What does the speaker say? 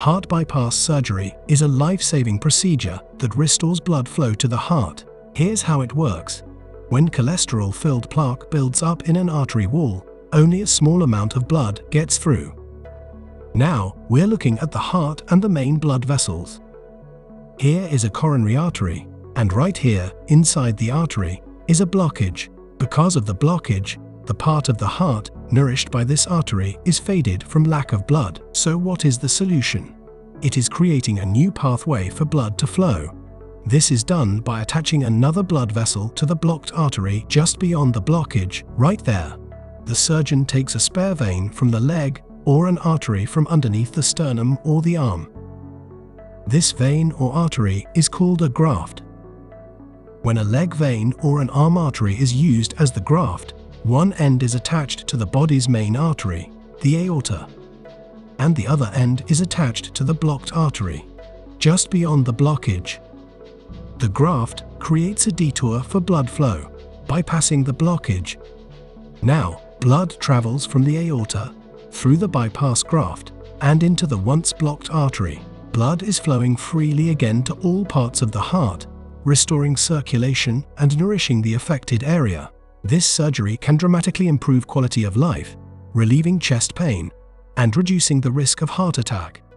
Heart bypass surgery is a life-saving procedure that restores blood flow to the heart. Here's how it works. When cholesterol-filled plaque builds up in an artery wall, only a small amount of blood gets through. Now, we're looking at the heart and the main blood vessels. Here is a coronary artery, and right here, inside the artery, is a blockage. Because of the blockage, the part of the heart nourished by this artery is faded from lack of blood. So what is the solution? It is creating a new pathway for blood to flow. This is done by attaching another blood vessel to the blocked artery just beyond the blockage, right there. The surgeon takes a spare vein from the leg or an artery from underneath the sternum or the arm. This vein or artery is called a graft. When a leg vein or an arm artery is used as the graft, one end is attached to the body's main artery, the aorta, and the other end is attached to the blocked artery, just beyond the blockage. The graft creates a detour for blood flow, bypassing the blockage. Now, blood travels from the aorta, through the bypass graft, and into the once blocked artery. Blood is flowing freely again to all parts of the heart, restoring circulation and nourishing the affected area. This surgery can dramatically improve quality of life, relieving chest pain, and reducing the risk of heart attack.